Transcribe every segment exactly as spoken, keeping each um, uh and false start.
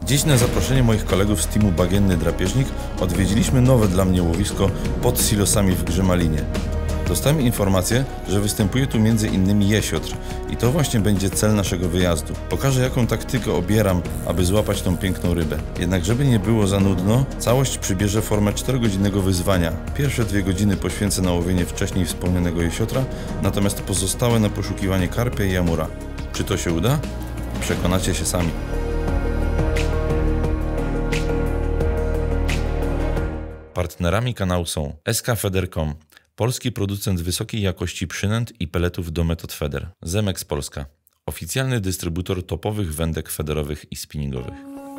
Dziś na zaproszenie moich kolegów z teamu Bagienny Drapieżnik odwiedziliśmy nowe dla mnie łowisko pod silosami w Grzymalinie. Dostałem informację, że występuje tu między innymi jesiotr i to właśnie będzie cel naszego wyjazdu. Pokażę, jaką taktykę obieram, aby złapać tą piękną rybę. Jednak żeby nie było za nudno, całość przybierze formę czterogodzinnego wyzwania. Pierwsze dwie godziny poświęcę na łowienie wcześniej wspomnianego jesiotra, natomiast pozostałe na poszukiwanie karpia i amura. Czy to się uda? Przekonacie się sami. Partnerami kanału są S K Feder kropka com, polski producent wysokiej jakości przynęt i peletów do metod feder. Zemex Polska, oficjalny dystrybutor topowych wędek federowych i spinningowych.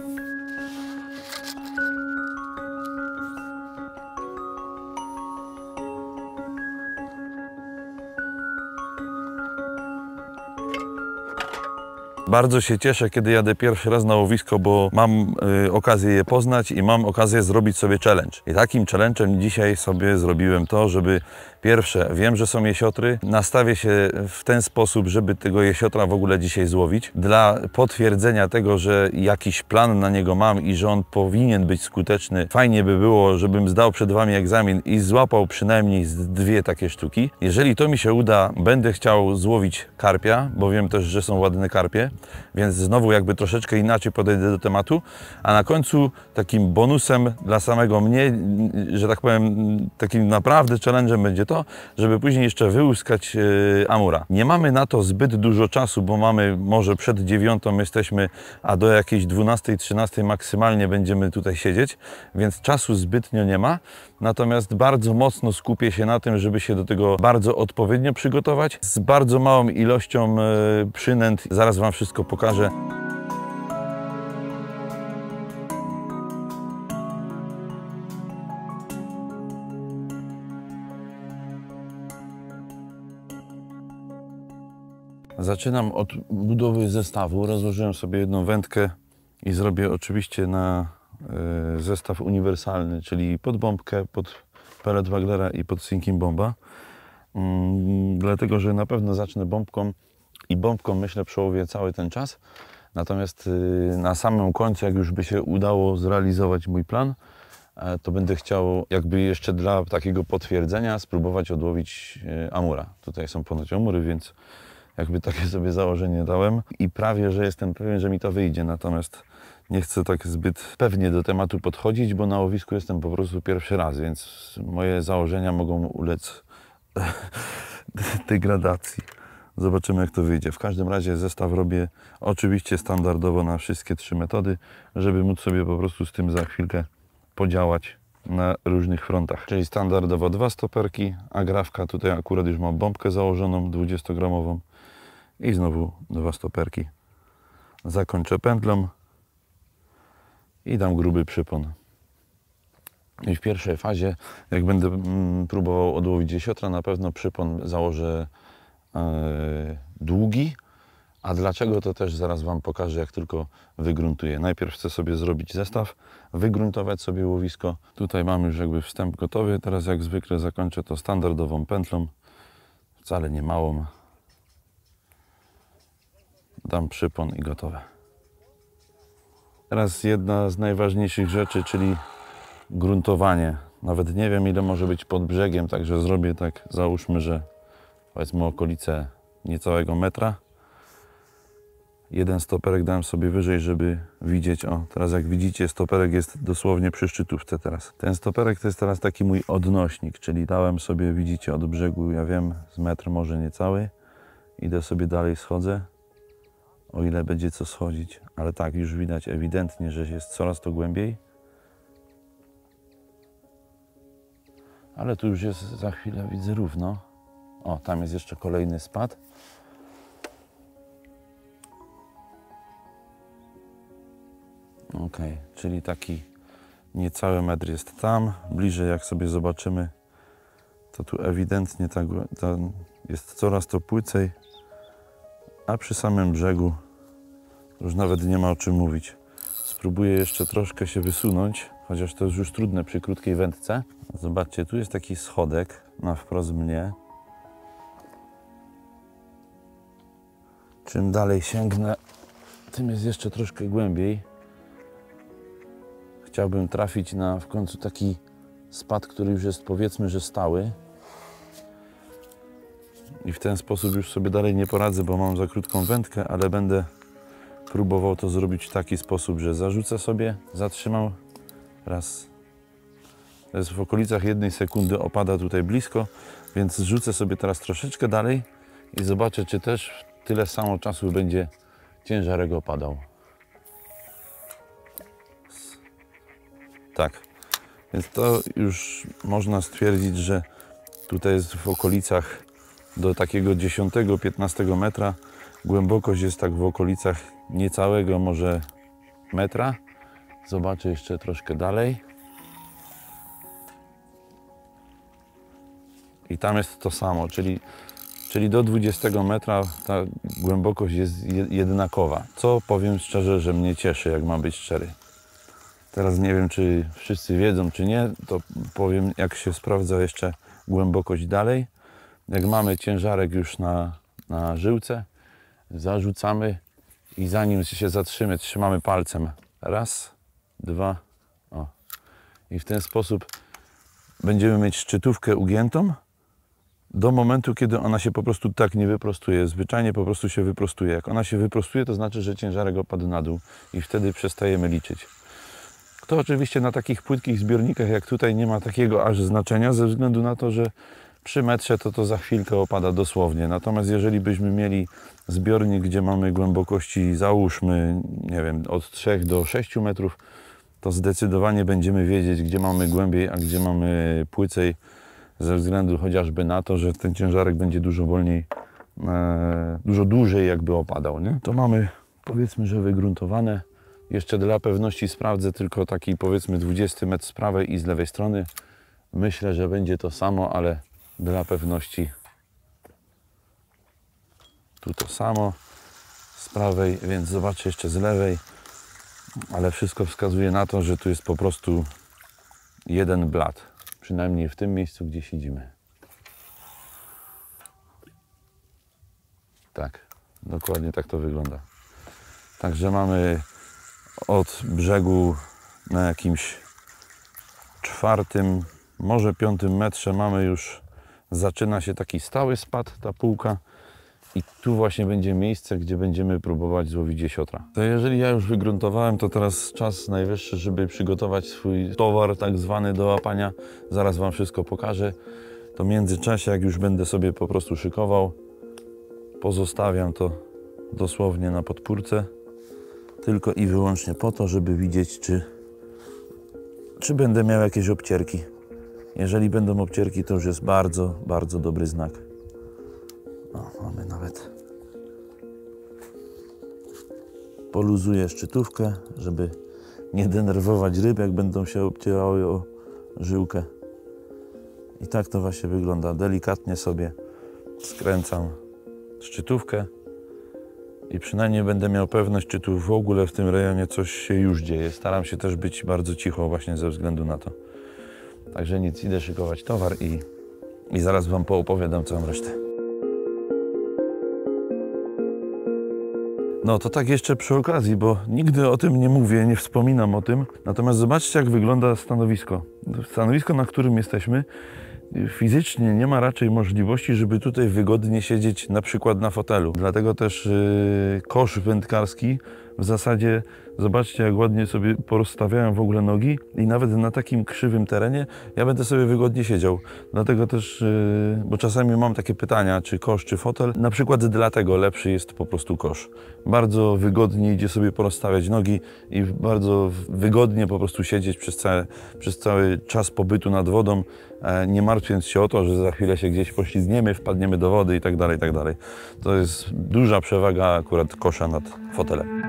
Bardzo się cieszę, kiedy jadę pierwszy raz na łowisko, bo mam y, okazję je poznać i mam okazję zrobić sobie challenge. I takim challenge'em dzisiaj sobie zrobiłem to, żeby pierwsze, wiem, że są jesiotry, nastawię się w ten sposób, żeby tego jesiotra w ogóle dzisiaj złowić. Dla potwierdzenia tego, że jakiś plan na niego mam i że on powinien być skuteczny, fajnie by było, żebym zdał przed Wami egzamin i złapał przynajmniej z dwie takie sztuki. Jeżeli to mi się uda, będę chciał złowić karpia, bo wiem też, że są ładne karpie. Więc znowu jakby troszeczkę inaczej podejdę do tematu, a na końcu takim bonusem dla samego mnie, że tak powiem, takim naprawdę challenge'em będzie to, żeby później jeszcze wyłuskać yy, amura. Nie mamy na to zbyt dużo czasu, bo mamy może przed dziewiątą jesteśmy, a do jakiejś dwunastej, trzynastej maksymalnie będziemy tutaj siedzieć, więc czasu zbytnio nie ma. Natomiast bardzo mocno skupię się na tym, żeby się do tego bardzo odpowiednio przygotować, z bardzo małą ilością yy, przynęt. Zaraz Wam wszystko pokażę. Zaczynam od budowy zestawu. Rozłożyłem sobie jedną wędkę i zrobię oczywiście na y, zestaw uniwersalny, czyli pod bombkę, pod pellet Waglera i pod sinking bomba. Mm, dlatego, że na pewno zacznę bombką i bombką, myślę, przełowię cały ten czas. Natomiast y, na samym końcu, jak już by się udało zrealizować mój plan, y, to będę chciał jakby jeszcze dla takiego potwierdzenia spróbować odłowić y, amura. Tutaj są ponoć amury, więc jakby takie sobie założenie dałem i prawie, że jestem pewien, że mi to wyjdzie. Natomiast nie chcę tak zbyt pewnie do tematu podchodzić, bo na łowisku jestem po prostu pierwszy raz, więc moje założenia mogą ulec degradacji. Zobaczymy, jak to wyjdzie. W każdym razie zestaw robię oczywiście standardowo na wszystkie trzy metody, żeby móc sobie po prostu z tym za chwilkę podziałać na różnych frontach. Czyli standardowo dwa stoperki, agrafka, tutaj akurat już mam bombkę założoną dwudziestogramową i znowu dwa stoperki. Zakończę pętlą i dam gruby przypon. I w pierwszej fazie, jak będę mm, próbował odłowić jesiotra, na pewno przypon założę yy, długi. A dlaczego, to też zaraz Wam pokażę, jak tylko wygruntuję. Najpierw chcę sobie zrobić zestaw, wygruntować sobie łowisko. Tutaj mam już jakby wstęp gotowy. Teraz jak zwykle zakończę to standardową pętlą, wcale nie małą. Dam przypon i gotowe. Teraz jedna z najważniejszych rzeczy, czyli gruntowanie. Nawet nie wiem, ile może być pod brzegiem, także zrobię tak, załóżmy, że powiedzmy okolice niecałego metra. Jeden stoperek dałem sobie wyżej, żeby widzieć. O, teraz jak widzicie, stoperek jest dosłownie przy szczytówce teraz. Ten stoperek to jest teraz taki mój odnośnik, czyli dałem sobie, widzicie, od brzegu, ja wiem, z metr może niecały. Idę sobie dalej, schodzę, o ile będzie co schodzić. Ale tak, już widać ewidentnie, że jest coraz to głębiej. Ale tu już jest za chwilę, widzę, równo. O, tam jest jeszcze kolejny spad. Ok, czyli taki niecały metr jest tam. Bliżej, jak sobie zobaczymy, to tu ewidentnie ta, ta jest coraz to płycej, a przy samym brzegu już nawet nie ma o czym mówić. Spróbuję jeszcze troszkę się wysunąć, chociaż to jest już trudne przy krótkiej wędce. Zobaczcie, tu jest taki schodek na wprost mnie. Czym dalej sięgnę, tym jest jeszcze troszkę głębiej. chciałbym trafić na w końcu taki spad, który już jest, powiedzmy, że stały. I w ten sposób już sobie dalej nie poradzę, bo mam za krótką wędkę, ale będę próbował to zrobić w taki sposób, że zarzucę sobie, zatrzymał, raz. To jest w okolicach jednej sekundy, opada tutaj blisko, więc rzucę sobie teraz troszeczkę dalej i zobaczę, czy też tyle samo czasu będzie ciężarek opadał. Tak, więc to już można stwierdzić, że tutaj jest w okolicach do takiego dziesiątego piętnastego metra. Głębokość jest tak w okolicach niecałego może metra. Zobaczę jeszcze troszkę dalej. I tam jest to samo, czyli, czyli do dwudziestego metra ta głębokość jest jednakowa. Co powiem szczerze, że mnie cieszy, jak mam być szczery. Teraz nie wiem, czy wszyscy wiedzą, czy nie, to powiem, jak się sprawdza jeszcze głębokość dalej. Jak mamy ciężarek już na, na żyłce, zarzucamy i zanim się zatrzymy, trzymamy palcem. Raz, dwa, o. I w ten sposób będziemy mieć szczytówkę ugiętą do momentu, kiedy ona się po prostu tak nie wyprostuje. Zwyczajnie po prostu się wyprostuje. Jak ona się wyprostuje, to znaczy, że ciężarek opadł na dół i wtedy przestajemy liczyć. To oczywiście na takich płytkich zbiornikach jak tutaj nie ma takiego aż znaczenia, ze względu na to, że przy metrze to to za chwilkę opada dosłownie. Natomiast jeżeli byśmy mieli zbiornik, gdzie mamy głębokości, załóżmy, nie wiem, od trzech do sześciu metrów, to zdecydowanie będziemy wiedzieć, gdzie mamy głębiej, a gdzie mamy płycej, ze względu chociażby na to, że ten ciężarek będzie dużo wolniej, e, dużo dłużej jakby opadał, nie? To mamy, powiedzmy, że wygruntowane. Jeszcze dla pewności sprawdzę tylko taki, powiedzmy, dwudziesty metr z prawej i z lewej strony. Myślę, że będzie to samo, ale dla pewności tu to samo z prawej, więc zobaczę jeszcze z lewej, ale wszystko wskazuje na to, że tu jest po prostu jeden blat, przynajmniej w tym miejscu, gdzie siedzimy. Tak, dokładnie tak to wygląda. Także mamy od brzegu na jakimś czwartym, może piątym metrze mamy już, zaczyna się taki stały spad, ta półka, i tu właśnie będzie miejsce, gdzie będziemy próbować złowić jesiotra. To jeżeli ja już wygruntowałem, to teraz czas najwyższy, żeby przygotować swój towar tak zwany do łapania. Zaraz Wam wszystko pokażę. To w międzyczasie, jak już będę sobie po prostu szykował, pozostawiam to dosłownie na podpórce, tylko i wyłącznie po to, żeby widzieć, czy, czy będę miał jakieś obcierki. Jeżeli będą obcierki, to już jest bardzo, bardzo dobry znak. O, mamy nawet. Poluzuję szczytówkę, żeby nie denerwować ryb, jak będą się obcierały o żyłkę. I tak to właśnie wygląda. Delikatnie sobie skręcam szczytówkę i przynajmniej będę miał pewność, czy tu w ogóle w tym rejonie coś się już dzieje. Staram się też być bardzo cicho właśnie ze względu na to. Także nic, idę szykować towar i, i zaraz Wam poopowiadam całą resztę. No to tak jeszcze przy okazji, bo nigdy o tym nie mówię, nie wspominam o tym. Natomiast zobaczcie, jak wygląda stanowisko. Stanowisko, na którym jesteśmy, fizycznie nie ma raczej możliwości, żeby tutaj wygodnie siedzieć na przykład na fotelu. Dlatego też yy, kosz wędkarski w zasadzie, zobaczcie, jak ładnie sobie porozstawiałem w ogóle nogi i nawet na takim krzywym terenie ja będę sobie wygodnie siedział. Dlatego też, yy, bo czasami mam takie pytania, czy kosz, czy fotel. Na przykład dlatego lepszy jest po prostu kosz. Bardzo wygodnie idzie sobie porozstawiać nogi i bardzo wygodnie po prostu siedzieć przez cały, przez cały czas pobytu nad wodą, e, nie martwiąc się o to, że za chwilę się gdzieś poślizgniemy, wpadniemy do wody i tak dalej, i tak dalej. To jest duża przewaga akurat kosza nad fotelem.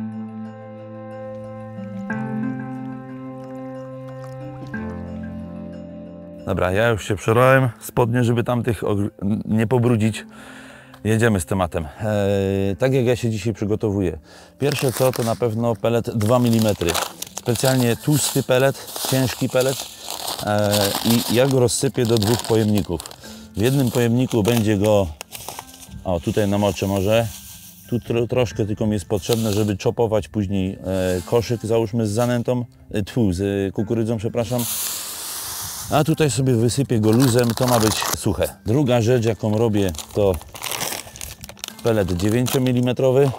Dobra, ja już się przerwałem spodnie, żeby tamtych nie pobrudzić. Jedziemy z tematem. Eee, tak jak ja się dzisiaj przygotowuję. Pierwsze co, to na pewno pelet dwa milimetry. Specjalnie tłusty pelet, ciężki pelet. Eee, I ja go rozsypię do dwóch pojemników. W jednym pojemniku będzie go, o tutaj namoczę może, Tu tro, troszkę tylko mi jest potrzebne, żeby czopować później e, koszyk, załóżmy z zanętą, e, tfu, z e, kukurydzą, przepraszam. A tutaj sobie wysypię go luzem, to ma być suche. Druga rzecz, jaką robię, to pelet dziewięciomilimetrowy.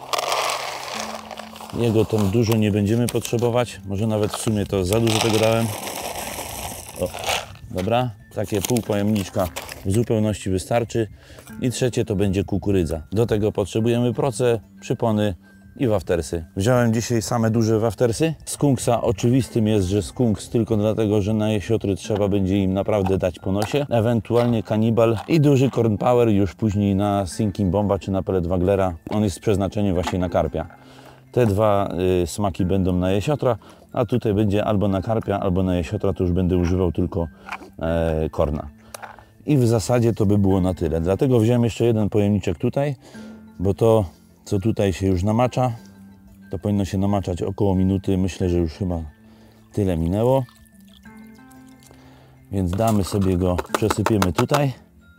Jego tam dużo nie będziemy potrzebować, może nawet w sumie to za dużo tego dałem. O, dobra, takie pół pojemniczka w zupełności wystarczy. I trzecie to będzie kukurydza. Do tego potrzebujemy proce, przypony i waftersy. Wziąłem dzisiaj same duże waftersy. Skunksa oczywistym jest, że skunks tylko dlatego, że na jesiotry trzeba będzie im naprawdę dać po nosie. Ewentualnie kanibal i duży corn power już później na sinking bomba czy na pellet waglera. On jest z przeznaczeniem właśnie na karpia. Te dwa y, smaki będą na jesiotra, a tutaj będzie albo na karpia, albo na jesiotra, to już będę używał tylko e, korna. I w zasadzie to by było na tyle. Dlatego wziąłem jeszcze jeden pojemniczek tutaj, bo to, co tutaj się już namacza, to powinno się namaczać około minuty. Myślę, że już chyba tyle minęło. Więc damy sobie go, przesypiemy tutaj.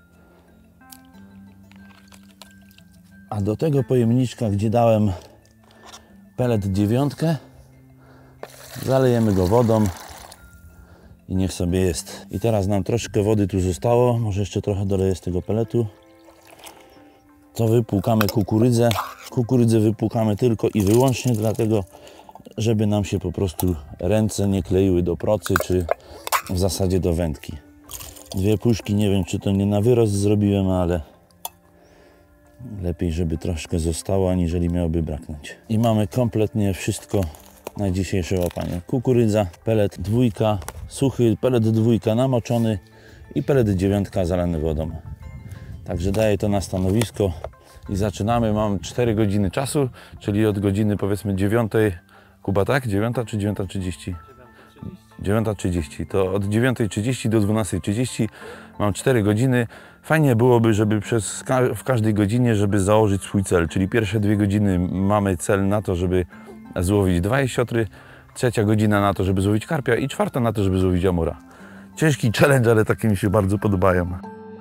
A do tego pojemniczka, gdzie dałem pelet dziewiątkę, zalejemy go wodą i niech sobie jest. I teraz nam troszkę wody tu zostało, może jeszcze trochę doleję z tego peletu. To wypłukamy kukurydzę. Kukurydzę wypłukamy tylko i wyłącznie dlatego, żeby nam się po prostu ręce nie kleiły do procy, czy w zasadzie do wędki. Dwie puszki, nie wiem, czy to nie na wyrost zrobiłem, ale lepiej, żeby troszkę zostało, aniżeli miałoby braknąć. I mamy kompletnie wszystko na dzisiejsze łapanie. Kukurydza, pelet dwójka, suchy pelet dwójka namoczony i pelet dziewiątka zalany wodą. Także daję to na stanowisko i zaczynamy. Mam cztery godziny czasu, czyli od godziny powiedzmy dziewiątej. Kuba, tak? dziewiąta czy dziewiąta trzydzieści? dziewiąta trzydzieści. To od dziewiątej trzydzieści do dwunastej trzydzieści mam cztery godziny. Fajnie byłoby, żeby przez, w każdej godzinie, żeby założyć swój cel, czyli pierwsze dwie godziny mamy cel na to, żeby złowić dwa jesiotry, trzecia godzina na to, żeby złowić karpia i czwarta na to, żeby złowić amura. Ciężki challenge, ale takie mi się bardzo podobają.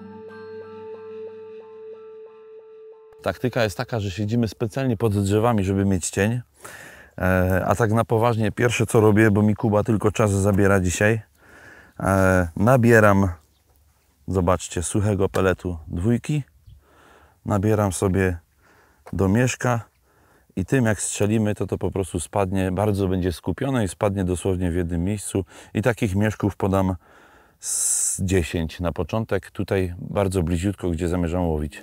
Taktyka jest taka, że siedzimy specjalnie pod drzewami, żeby mieć cień. E, a tak na poważnie, pierwsze co robię, bo mi Kuba tylko czas zabiera dzisiaj, e, nabieram, zobaczcie, suchego peletu dwójki, nabieram sobie do mieszka i tym jak strzelimy, to to po prostu spadnie, bardzo będzie skupione i spadnie dosłownie w jednym miejscu. I takich mieszków podam z dziesięć na początek, tutaj bardzo bliziutko, gdzie zamierzam łowić.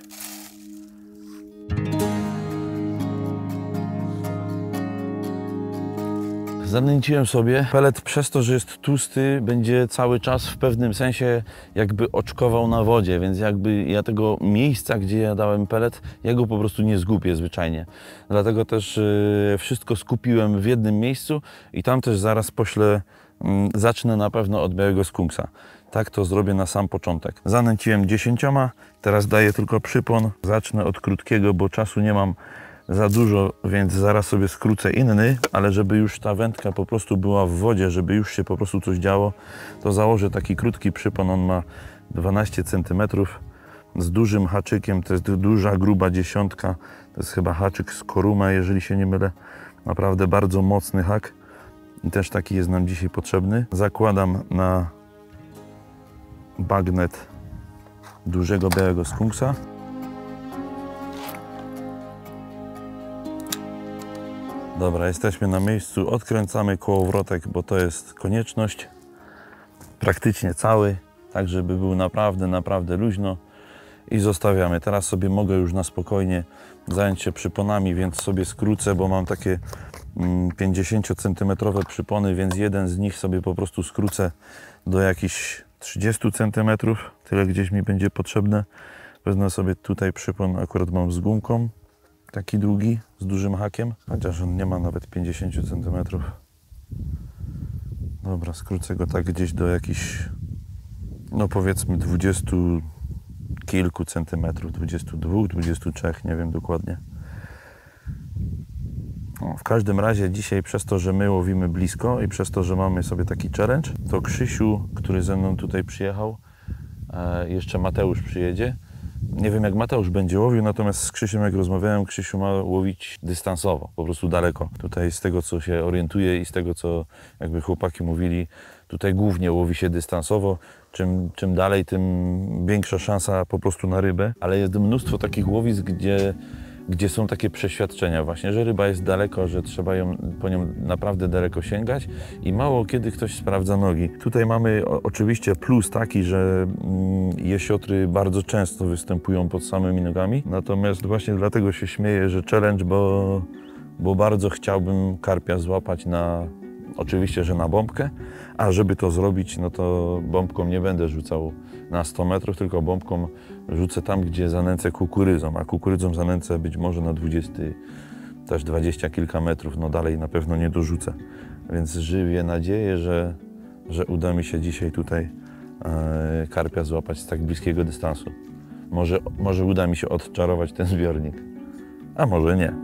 Zanęciłem sobie. Pelet przez to, że jest tłusty, będzie cały czas w pewnym sensie jakby oczkował na wodzie, więc jakby ja tego miejsca, gdzie ja dałem pelet, ja go po prostu nie zgubię zwyczajnie. Dlatego też yy, wszystko skupiłem w jednym miejscu i tam też zaraz poślę, yy, zacznę na pewno od białego skunksa. Tak to zrobię na sam początek. Zanęciłem dziesięcioma, teraz daję tylko przypon. Zacznę od krótkiego, bo czasu nie mam za dużo, więc zaraz sobie skrócę inny, ale żeby już ta wędka po prostu była w wodzie, żeby już się po prostu coś działo, to założę taki krótki przypon. On ma dwanaście centymetrów z dużym haczykiem, to jest duża, gruba dziesiątka, to jest chyba haczyk z Koruma, jeżeli się nie mylę. Naprawdę bardzo mocny hak i też taki jest nam dzisiaj potrzebny. Zakładam na bagnet dużego białego skunksa. Dobra, jesteśmy na miejscu, odkręcamy kołowrotek, bo to jest konieczność. Praktycznie cały, tak żeby był naprawdę, naprawdę luźno i zostawiamy. Teraz sobie mogę już na spokojnie zająć się przyponami, więc sobie skrócę, bo mam takie pięćdziesięciocentymetrowe przypony, więc jeden z nich sobie po prostu skrócę do jakichś trzydziestu centymetrów, tyle gdzieś mi będzie potrzebne. Wezmę sobie tutaj przypon, akurat mam z gumką, taki długi, z dużym hakiem, chociaż on nie ma nawet pięćdziesięciu centymetrów. Dobra, skrócę go tak gdzieś do jakichś, no powiedzmy dwudziestu kilku centymetrów, dwudziestu dwóch, dwudziestu trzech, nie wiem dokładnie. No, w każdym razie dzisiaj przez to, że my łowimy blisko i przez to, że mamy sobie taki challenge, to Krzysiu, który ze mną tutaj przyjechał, e, jeszcze Mateusz przyjedzie, Nie wiem, jak Mateusz będzie łowił, natomiast z Krzysiem, jak rozmawiałem, Krzysiu ma łowić dystansowo, po prostu daleko. Tutaj z tego, co się orientuje i z tego, co jakby chłopaki mówili, tutaj głównie łowi się dystansowo. Czym, czym dalej, tym większa szansa po prostu na rybę, ale jest mnóstwo takich łowisk, gdzie gdzie są takie przeświadczenia właśnie, że ryba jest daleko, że trzeba ją, po nią naprawdę daleko sięgać i mało kiedy ktoś sprawdza nogi. Tutaj mamy o, oczywiście plus taki, że mm, jesiotry bardzo często występują pod samymi nogami, natomiast właśnie dlatego się śmieję, że challenge, bo, bo bardzo chciałbym karpia złapać na, oczywiście, że na bombkę, a żeby to zrobić, no to bombką nie będę rzucał na sto metrów, tylko bombką rzucę tam, gdzie zanęcę kukurydzą, a kukurydzą zanęcę być może na dwadzieścia, też dwadzieścia kilka metrów, no dalej na pewno nie dorzucę. Więc żywię nadzieję, że, że uda mi się dzisiaj tutaj e, karpia złapać z tak bliskiego dystansu. Może, może uda mi się odczarować ten zbiornik, a może nie.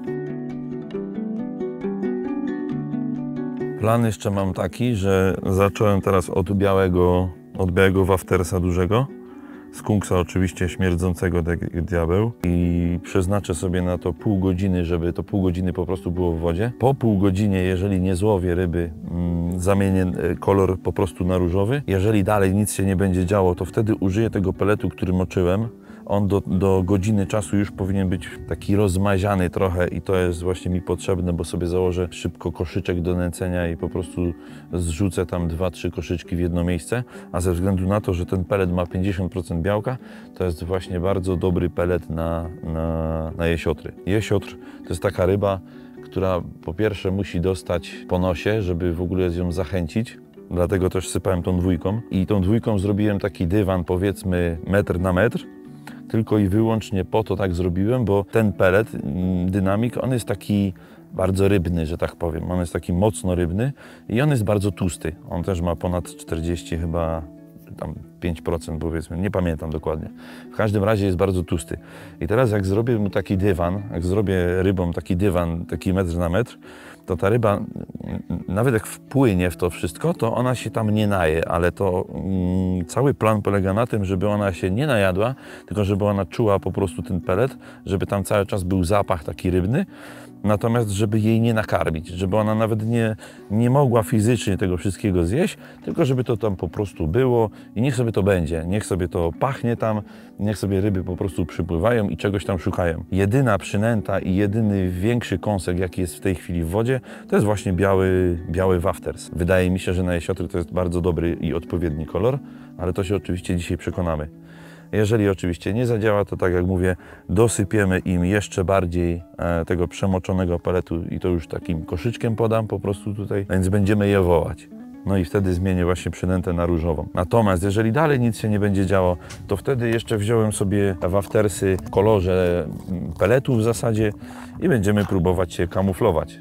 Plan jeszcze mam taki, że zacząłem teraz od białego, od białego waftersa dużego, skunksa oczywiście śmierdzącego jak diabeł i przeznaczę sobie na to pół godziny, żeby to pół godziny po prostu było w wodzie. Po pół godzinie, jeżeli nie złowię ryby, mm, zamienię kolor po prostu na różowy. Jeżeli dalej nic się nie będzie działo, to wtedy użyję tego peletu, który moczyłem. On do, do godziny czasu już powinien być taki rozmaziany trochę i to jest właśnie mi potrzebne, bo sobie założę szybko koszyczek do nęcenia i po prostu zrzucę tam dwa, trzy koszyczki w jedno miejsce, a ze względu na to, że ten pelet ma pięćdziesiąt procent białka, to jest właśnie bardzo dobry pelet na, na, na jesiotry. Jesiotr to jest taka ryba, która po pierwsze musi dostać po nosie, żeby w ogóle ją zachęcić. Dlatego też sypałem tą dwójką i tą dwójką zrobiłem taki dywan, powiedzmy metr na metr. Tylko i wyłącznie po to tak zrobiłem, bo ten pelet, dynamik, on jest taki bardzo rybny, że tak powiem. On jest taki mocno rybny i on jest bardzo tłusty. On też ma ponad czterdzieści chyba tam pięć procent powiedzmy, nie pamiętam dokładnie. W każdym razie jest bardzo tłusty. I teraz jak zrobię mu taki dywan, jak zrobię rybom taki dywan, taki metr na metr, to ta ryba, nawet jak wpłynie w to wszystko, to ona się tam nie naje, ale to mm, cały plan polega na tym, żeby ona się nie najadła, tylko żeby ona czuła po prostu ten pelet, żeby tam cały czas był zapach taki rybny, natomiast żeby jej nie nakarmić, żeby ona nawet nie, nie mogła fizycznie tego wszystkiego zjeść, tylko żeby to tam po prostu było i niech sobie to będzie, niech sobie to pachnie tam, niech sobie ryby po prostu przypływają i czegoś tam szukają. Jedyna przynęta i jedyny większy kąsek, jaki jest w tej chwili w wodzie, to jest właśnie biały, biały wafters. Wydaje mi się, że na jesiotry to jest bardzo dobry i odpowiedni kolor, ale to się oczywiście dzisiaj przekonamy. Jeżeli oczywiście nie zadziała, to tak jak mówię, dosypiemy im jeszcze bardziej e, tego przemoczonego peletu i to już takim koszyczkiem podam po prostu tutaj, więc będziemy je wołać. No i wtedy zmienię właśnie przynętę na różową. Natomiast jeżeli dalej nic się nie będzie działo, to wtedy jeszcze wziąłem sobie waftersy w kolorze peletu w zasadzie i będziemy próbować się kamuflować.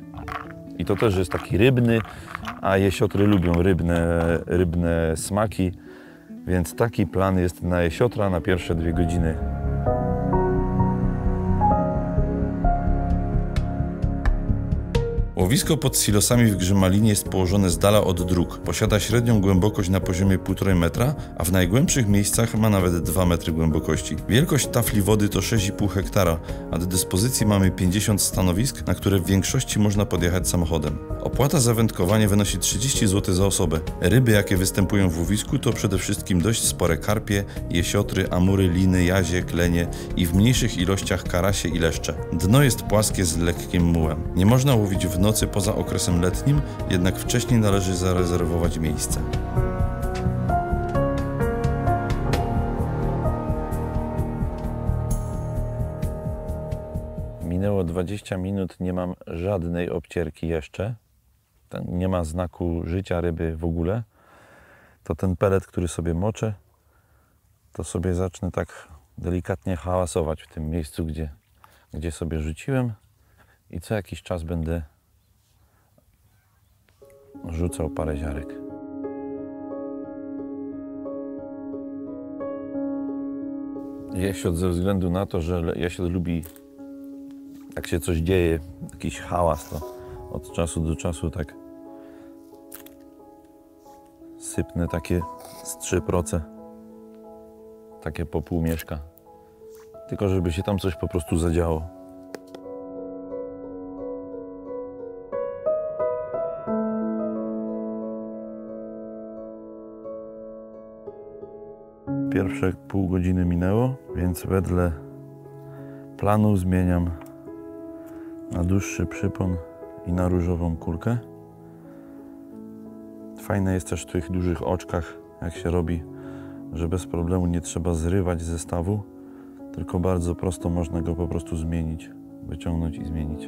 I to też jest taki rybny, a jesiotry lubią rybne, rybne smaki. Więc taki plan jest na jesiotra na pierwsze dwie godziny. Łowisko pod silosami w Grzymalinie jest położone z dala od dróg. Posiada średnią głębokość na poziomie półtora metra, a w najgłębszych miejscach ma nawet dwa metry głębokości. Wielkość tafli wody to sześć i pół hektara, a do dyspozycji mamy pięćdziesiąt stanowisk, na które w większości można podjechać samochodem. Opłata za wędkowanie wynosi trzydzieści złotych za osobę. Ryby, jakie występują w łowisku, to przede wszystkim dość spore karpie, jesiotry, amury, liny, jazie, klenie i w mniejszych ilościach karasie i leszcze. Dno jest płaskie z lekkim mułem. Nie można łowić w nocy poza okresem letnim, jednak wcześniej należy zarezerwować miejsce. Minęło dwadzieścia minut, nie mam żadnej obcierki jeszcze. Nie ma znaku życia ryby w ogóle. To ten pelet, który sobie moczę, to sobie zacznę tak delikatnie hałasować w tym miejscu, gdzie, gdzie sobie rzuciłem i co jakiś czas będę rzucał parę ziarek. Jesiot ze względu na to, że jesiot lubi, jak się coś dzieje, jakiś hałas, to od czasu do czasu tak sypnę takie z trzy procent, takie po pół mieszka. tylko żeby się tam coś po prostu zadziało. Pierwsze pół godziny minęło, więc wedle planu zmieniam na dłuższy przypon i na różową kurkę. Fajne jest też w tych dużych oczkach, jak się robi, że bez problemu nie trzeba zrywać zestawu, tylko bardzo prosto można go po prostu zmienić, wyciągnąć i zmienić.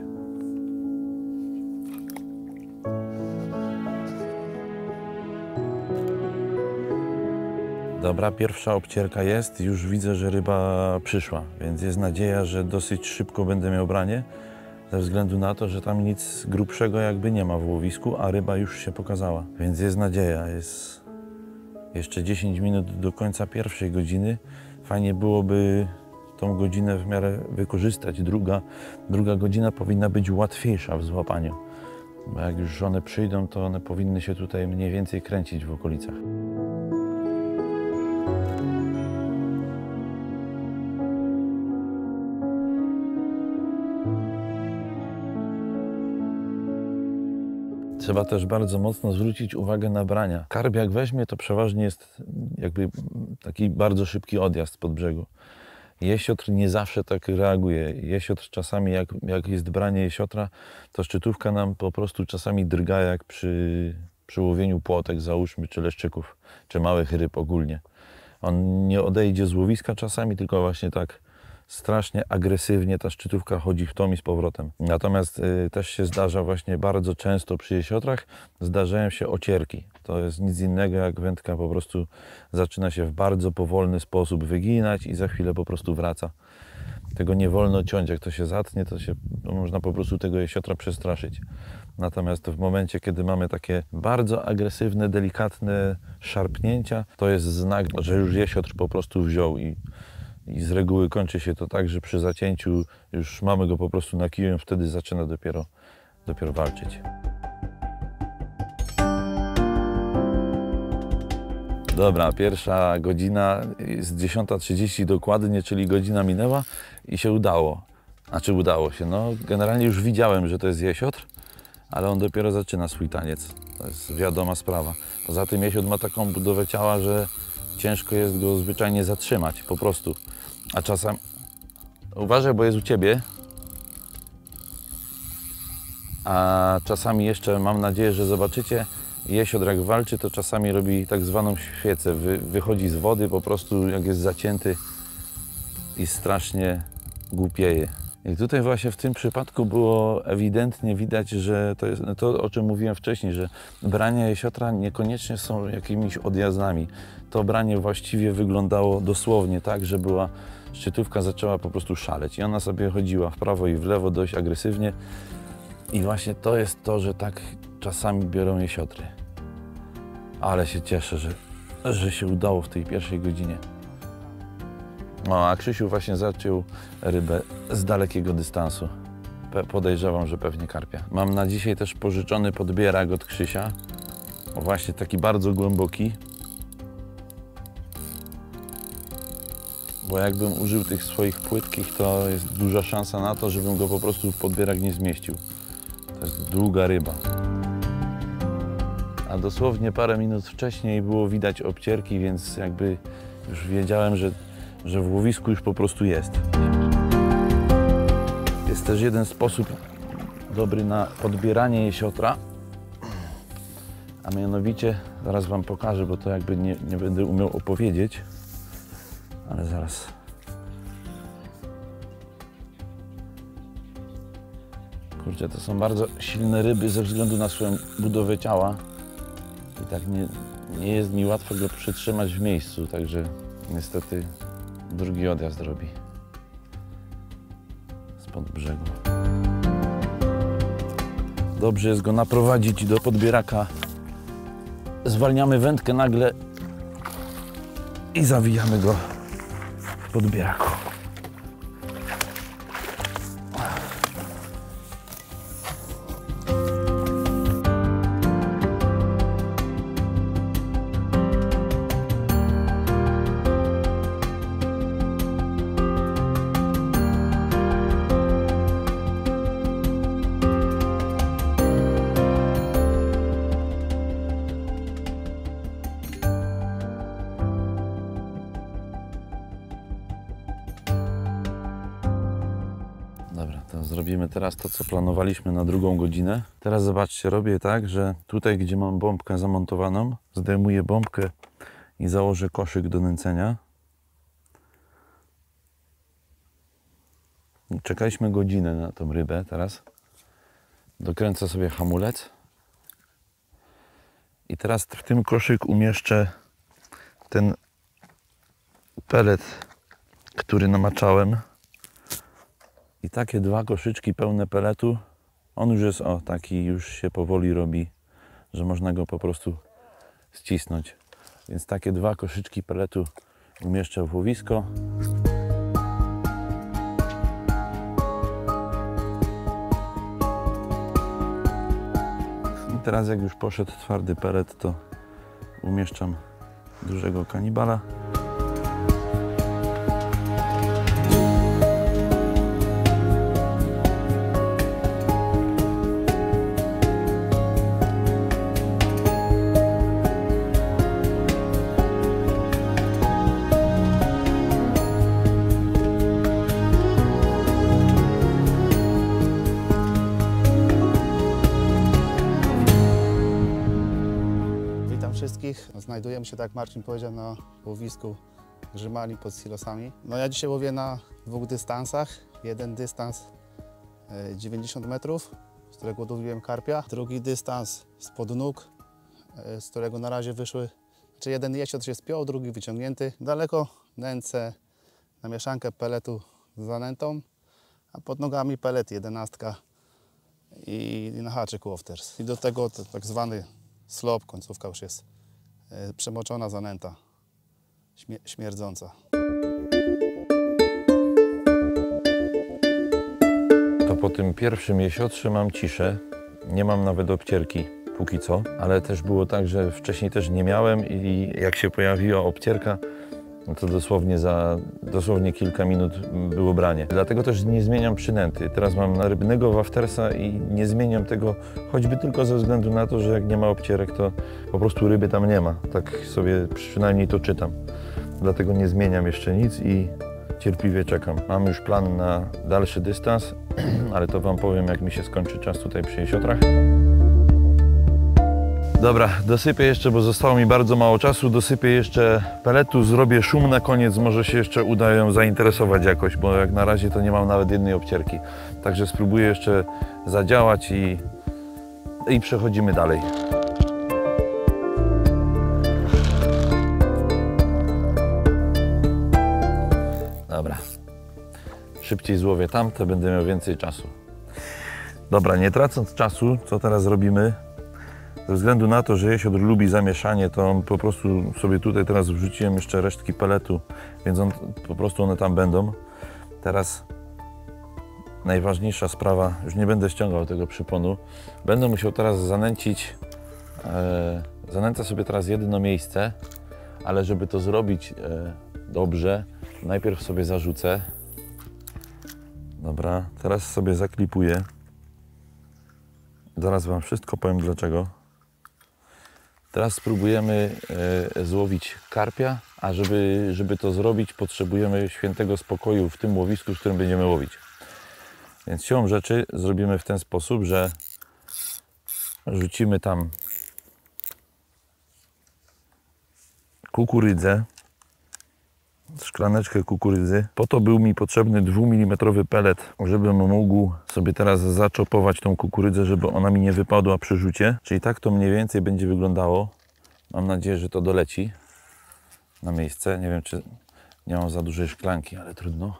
Dobra, pierwsza obcierka jest, już widzę, że ryba przyszła, więc jest nadzieja, że dosyć szybko będę miał branie, ze względu na to, że tam nic grubszego jakby nie ma w łowisku, a ryba już się pokazała. Więc jest nadzieja, jest jeszcze dziesięć minut do końca pierwszej godziny. Fajnie byłoby tą godzinę w miarę wykorzystać. Druga, druga godzina powinna być łatwiejsza w złapaniu, bo jak już one przyjdą, to one powinny się tutaj mniej więcej kręcić w okolicach. Trzeba też bardzo mocno zwrócić uwagę na brania. Karp jak weźmie, to przeważnie jest jakby taki bardzo szybki odjazd pod brzegu. Jesiotr nie zawsze tak reaguje. Jesiotr czasami, jak, jak jest branie jesiotra, to szczytówka nam po prostu czasami drga jak przy, przy łowieniu płotek, załóżmy, czy leszczyków, czy małych ryb ogólnie. On nie odejdzie z łowiska czasami, tylko właśnie tak strasznie agresywnie ta szczytówka chodzi w tom i z powrotem. Natomiast y, też się zdarza właśnie bardzo często przy jesiotrach, zdarzają się ocierki. To jest nic innego, jak wędka po prostu zaczyna się w bardzo powolny sposób wyginać i za chwilę po prostu wraca. Tego nie wolno ciąć, jak to się zatnie, to się no, można po prostu tego jesiotra przestraszyć. Natomiast w momencie, kiedy mamy takie bardzo agresywne, delikatne szarpnięcia, to jest znak, że już jesiotr po prostu wziął i I z reguły kończy się to tak, że przy zacięciu już mamy go po prostu na kiju i wtedy zaczyna dopiero, dopiero walczyć. Dobra, pierwsza godzina jest dziesiąta trzydzieści dokładnie, czyli godzina minęła i się udało. Znaczy udało się, no generalnie już widziałem, że to jest jesiotr, ale on dopiero zaczyna swój taniec. To jest wiadoma sprawa. Poza tym jesiotr ma taką budowę ciała, że ciężko jest go zwyczajnie zatrzymać, po prostu. A czasami... Uważaj, bo jest u Ciebie. A czasami jeszcze, mam nadzieję, że zobaczycie, jesiotr jak walczy, to czasami robi tak zwaną świecę. Wy, wychodzi z wody po prostu, jak jest zacięty i strasznie głupieje. I tutaj właśnie w tym przypadku było ewidentnie widać, że to jest to, o czym mówiłem wcześniej, że brania jesiotra niekoniecznie są jakimiś odjazdami. To branie właściwie wyglądało dosłownie tak, że była szczytówka zaczęła po prostu szaleć i ona sobie chodziła w prawo i w lewo dość agresywnie. I właśnie to jest to, że tak czasami biorą jesiotry. Ale się cieszę, że, że się udało w tej pierwszej godzinie. No, a Krzysiu właśnie zaciął rybę z dalekiego dystansu. Pe- podejrzewam, że pewnie karpia. Mam na dzisiaj też pożyczony podbierak od Krzysia. O, właśnie taki bardzo głęboki. Bo jakbym użył tych swoich płytkich, to jest duża szansa na to, żebym go po prostu w podbierak nie zmieścił. To jest długa ryba. A dosłownie parę minut wcześniej było widać obcierki, więc jakby już wiedziałem, że że w łowisku już po prostu jest. Jest też jeden sposób dobry na podbieranie jesiotra, a mianowicie, zaraz Wam pokażę, bo to jakby nie, nie będę umiał opowiedzieć, ale zaraz. Kurczę, to są bardzo silne ryby ze względu na swoją budowę ciała i tak nie, nie jest mi łatwo go przytrzymać w miejscu, także niestety drugi odjazd robi spod brzegu. Dobrze jest go naprowadzić do podbieraka. Zwalniamy wędkę nagle i zawijamy go w podbieraku. Zrobimy teraz to, co planowaliśmy na drugą godzinę. Teraz zobaczcie, robię tak, że tutaj, gdzie mam bombkę zamontowaną, zdejmuję bombkę i założę koszyk do nęcenia. Czekaliśmy godzinę na tą rybę teraz. Dokręcę sobie hamulec. I teraz w tym koszyk umieszczę ten pelet, który namaczałem. I takie dwa koszyczki pełne peletu. On już jest, o, taki już się powoli robi, że można go po prostu ścisnąć. Więc takie dwa koszyczki peletu umieszczę w łowisko. I teraz jak już poszedł twardy pelet, to umieszczam dużego kanibala. Wszystkich. Znajdujemy się, tak jak Marcin powiedział, na łowisku Grzymali pod silosami. No ja dzisiaj łowię na dwóch dystansach. Jeden dystans dziewięćdziesiąt metrów, z którego łowiłem karpia. Drugi dystans spod nóg, z którego na razie wyszły, znaczy jeden jesiot się spiął, drugi wyciągnięty. Daleko nęcę na mieszankę peletu z zanętą, a pod nogami pelet jedenastka i, i na haczyk Wofters. I do tego to tak zwany slop, końcówka już jest e, przemoczona zanęta, śmie śmierdząca. To po tym pierwszym jesiotrze mam ciszę, nie mam nawet obcierki póki co, ale też było tak, że wcześniej też nie miałem i jak się pojawiła obcierka, no to dosłownie za dosłownie kilka minut było branie. Dlatego też nie zmieniam przynęty. Teraz mam na rybnego Waftersa i nie zmieniam tego choćby tylko ze względu na to, że jak nie ma obcierek, to po prostu ryby tam nie ma. Tak sobie przynajmniej to czytam. Dlatego nie zmieniam jeszcze nic i cierpliwie czekam. Mam już plan na dalszy dystans, ale to wam powiem, jak mi się skończy czas tutaj przy jesiotrach. Dobra, dosypię jeszcze, bo zostało mi bardzo mało czasu, dosypię jeszcze peletu, zrobię szum na koniec, może się jeszcze uda ją zainteresować jakoś, bo jak na razie to nie mam nawet jednej obcierki. Także spróbuję jeszcze zadziałać i, i przechodzimy dalej. Dobra, szybciej złowię tamte, będę miał więcej czasu. Dobra, nie tracąc czasu, co teraz robimy? Ze względu na to, że jesiotr lubi zamieszanie, to po prostu sobie tutaj teraz wrzuciłem jeszcze resztki peletu, więc on, po prostu one tam będą. Teraz najważniejsza sprawa, już nie będę ściągał tego przyponu, będę musiał teraz zanęcić, e, zanęcę sobie teraz jedno miejsce, ale żeby to zrobić e, dobrze, najpierw sobie zarzucę. Dobra, teraz sobie zaklipuję. Zaraz wam wszystko powiem dlaczego. Teraz spróbujemy e, złowić karpia, a żeby, żeby to zrobić, potrzebujemy świętego spokoju w tym łowisku, w którym będziemy łowić. Więc siłą rzeczy zrobimy w ten sposób, że rzucimy tam kukurydzę, szklaneczkę kukurydzy. Po to był mi potrzebny dwumilimetrowy pelet, żebym mógł sobie teraz zaczopować tą kukurydzę, żeby ona mi nie wypadła przy rzucie. Czyli tak to mniej więcej będzie wyglądało. Mam nadzieję, że to doleci na miejsce. Nie wiem, czy nie mam za dużej szklanki, ale trudno.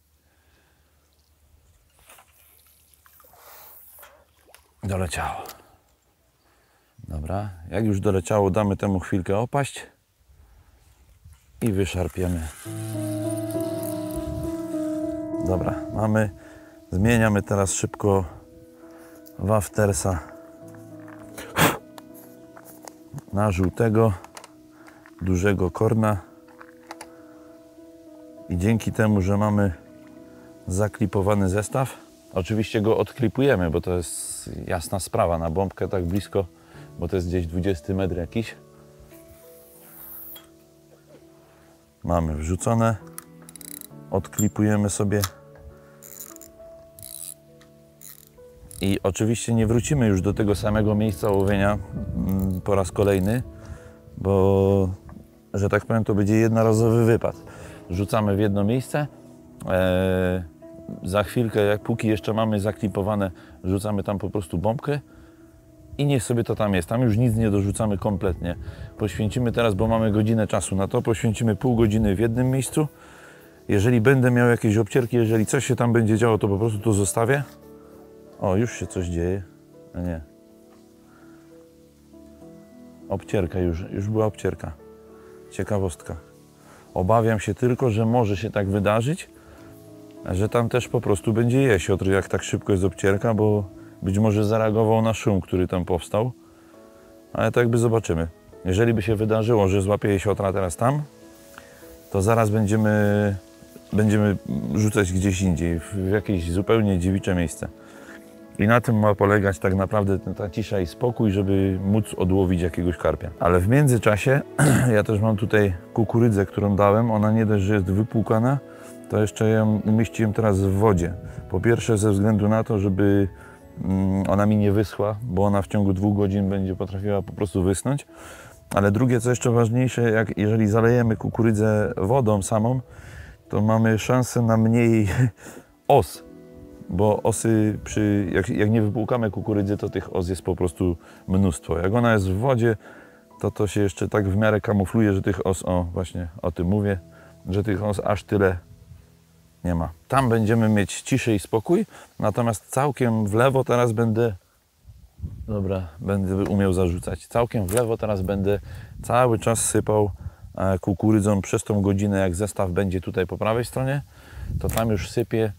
Doleciało. Dobra, jak już doleciało, damy temu chwilkę opaść i wyszarpiemy. Dobra, mamy, zmieniamy teraz szybko Waftersa na żółtego, dużego korna i dzięki temu, że mamy zaklipowany zestaw, oczywiście go odklipujemy, bo to jest jasna sprawa, na bombkę tak blisko, bo to jest gdzieś dwudziesty metr jakiś. Mamy wrzucone, odklipujemy sobie I oczywiście nie wrócimy już do tego samego miejsca łowienia mm, po raz kolejny, bo, że tak powiem, to będzie jednorazowy wypad. Rzucamy w jedno miejsce, e, za chwilkę, jak póki jeszcze mamy zaklipowane, rzucamy tam po prostu bombkę i niech sobie to tam jest. Tam już nic nie dorzucamy kompletnie. Poświęcimy teraz, bo mamy godzinę czasu na to, poświęcimy pół godziny w jednym miejscu. Jeżeli będę miał jakieś obcierki, jeżeli coś się tam będzie działo, to po prostu to zostawię. O, już się coś dzieje. A nie. Obcierka już, już była obcierka. Ciekawostka. Obawiam się tylko, że może się tak wydarzyć, że tam też po prostu będzie jesiotr, jak tak szybko jest obcierka, bo być może zareagował na szum, który tam powstał. Ale to jakby zobaczymy. Jeżeli by się wydarzyło, że złapie jesiotra teraz tam, to zaraz będziemy, będziemy rzucać gdzieś indziej, w jakieś zupełnie dziewicze miejsce. I na tym ma polegać tak naprawdę ta cisza i spokój, żeby móc odłowić jakiegoś karpia. Ale w międzyczasie ja też mam tutaj kukurydzę, którą dałem. Ona nie dość, że jest wypłukana, to jeszcze ją umieściłem teraz w wodzie. Po pierwsze ze względu na to, żeby ona mi nie wyschła, bo ona w ciągu dwóch godzin będzie potrafiła po prostu wysnąć. Ale drugie, co jeszcze ważniejsze, jak jeżeli zalejemy kukurydzę wodą samą, to mamy szansę na mniej os. Bo osy, przy, jak, jak nie wypłukamy kukurydzy, to tych os jest po prostu mnóstwo. Jak ona jest w wodzie, to to się jeszcze tak w miarę kamufluje, że tych os, o właśnie o tym mówię, że tych os aż tyle nie ma. Tam będziemy mieć ciszę i spokój, natomiast całkiem w lewo teraz będę, dobra, będę umiał zarzucać, całkiem w lewo teraz będę cały czas sypał kukurydzą przez tą godzinę, jak zestaw będzie tutaj po prawej stronie, to tam już sypię,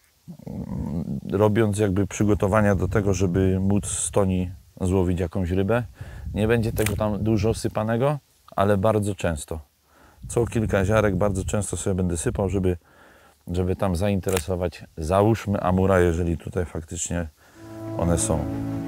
robiąc jakby przygotowania do tego, żeby móc z toni złowić jakąś rybę. Nie będzie tego tam dużo sypanego, ale bardzo często. Co kilka ziarek bardzo często sobie będę sypał, żeby, żeby tam zainteresować, załóżmy, amura, jeżeli tutaj faktycznie one są.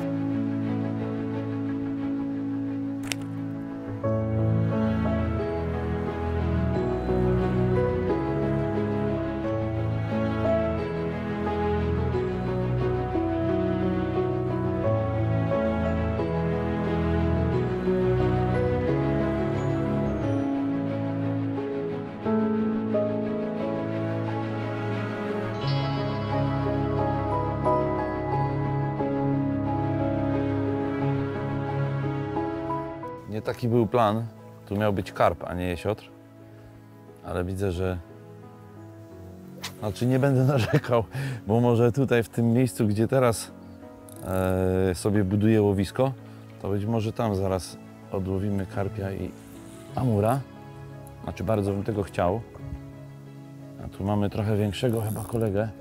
Nie taki był plan. Tu miał być karp, a nie jesiotr. Ale widzę, że... Znaczy nie będę narzekał, bo może tutaj w tym miejscu, gdzie teraz e, sobie buduję łowisko, to być może tam zaraz odłowimy karpia i amura. Znaczy bardzo bym tego chciał. A tu mamy trochę większego chyba kolegę.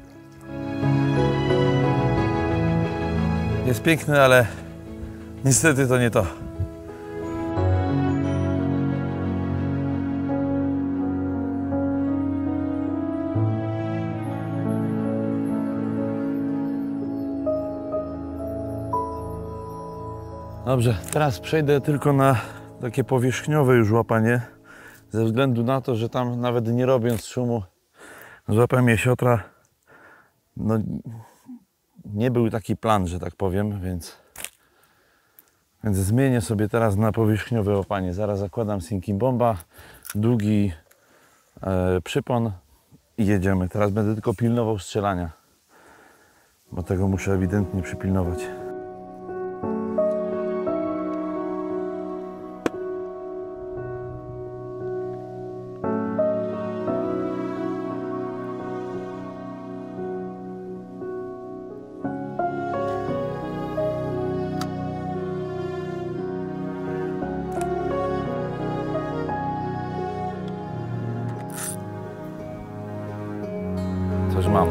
Jest piękny, ale niestety to nie to. Dobrze, teraz przejdę tylko na takie powierzchniowe już łapanie, ze względu na to, że tam nawet nie robiąc szumu złapałem jesiotra. No, nie był taki plan, że tak powiem, więc, więc zmienię sobie teraz na powierzchniowe łapanie. Zaraz zakładam sinking bomba, długi e, przypon i jedziemy. Teraz będę tylko pilnował strzelania, bo tego muszę ewidentnie przypilnować. Coś mam.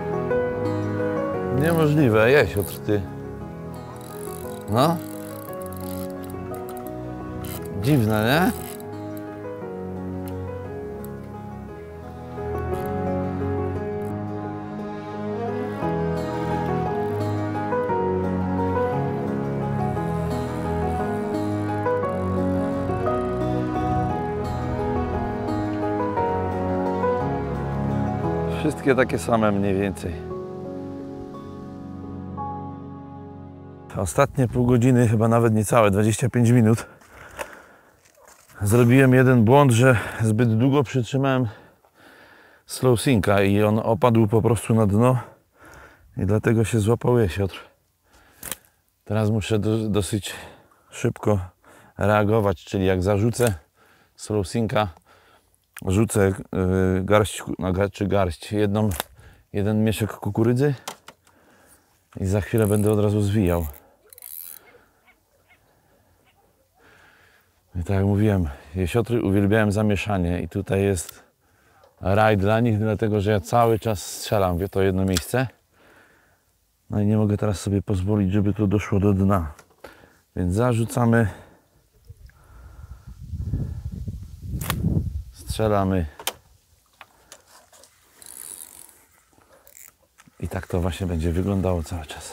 Niemożliwe, jesiotr ty. No. Dziwne, nie? Wszystkie takie same mniej więcej. Ostatnie pół godziny, chyba nawet niecałe dwadzieścia pięć minut. Zrobiłem jeden błąd, że zbyt długo przytrzymałem slow sinka i on opadł po prostu na dno i dlatego się złapał jesiotr. Teraz muszę do, dosyć szybko reagować, czyli jak zarzucę slow sinka, rzucę yy, garść, no, czy garść, jedną, jeden mieszek kukurydzy i za chwilę będę od razu zwijał. I tak jak mówiłem, jesiotry uwielbiałem zamieszanie i tutaj jest raj dla nich, dlatego że ja cały czas strzelam w to jedno miejsce. No i nie mogę teraz sobie pozwolić, żeby to doszło do dna. Więc zarzucamy, strzelamy i tak to właśnie będzie wyglądało cały czas.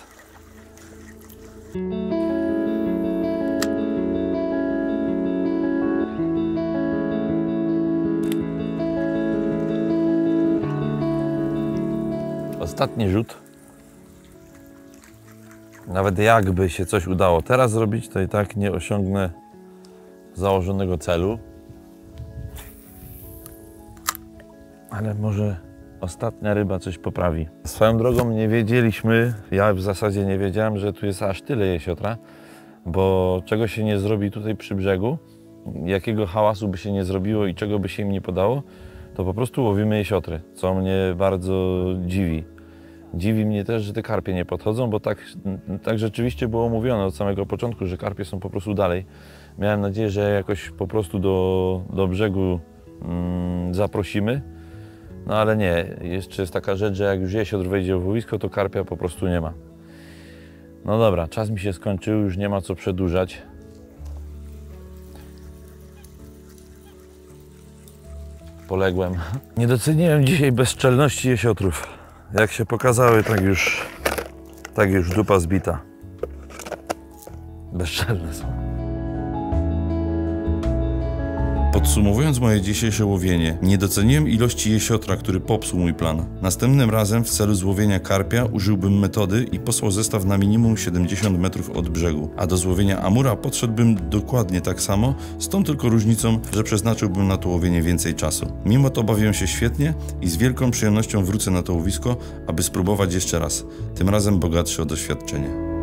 Ostatni rzut. Nawet jakby się coś udało teraz zrobić, to i tak nie osiągnę założonego celu. Ale może ostatnia ryba coś poprawi. Swoją drogą nie wiedzieliśmy, ja w zasadzie nie wiedziałem, że tu jest aż tyle jesiotra, bo czego się nie zrobi tutaj przy brzegu, jakiego hałasu by się nie zrobiło i czego by się im nie podało, to po prostu łowimy jesiotry, co mnie bardzo dziwi. Dziwi mnie też, że te karpie nie podchodzą, bo tak, tak rzeczywiście było mówione od samego początku, że karpie są po prostu dalej. Miałem nadzieję, że jakoś po prostu do, do brzegu mm, zaprosimy, no ale nie. Jeszcze jest taka rzecz, że jak już jesiotr wejdzie w łowisko, to karpia po prostu nie ma. No dobra, czas mi się skończył, już nie ma co przedłużać. Poległem. Nie doceniłem dzisiaj bezczelności jesiotrów. Jak się pokazały, tak już, tak już dupa zbita. Bezczelne są. Podsumowując moje dzisiejsze łowienie, nie doceniłem ilości jesiotra, który popsuł mój plan. Następnym razem w celu złowienia karpia użyłbym metody i posłał zestaw na minimum siedemdziesiąt metrów od brzegu, a do złowienia amura podszedłbym dokładnie tak samo, z tą tylko różnicą, że przeznaczyłbym na to łowienie więcej czasu. Mimo to bawiłem się świetnie i z wielką przyjemnością wrócę na to łowisko, aby spróbować jeszcze raz, tym razem bogatszy o doświadczenie.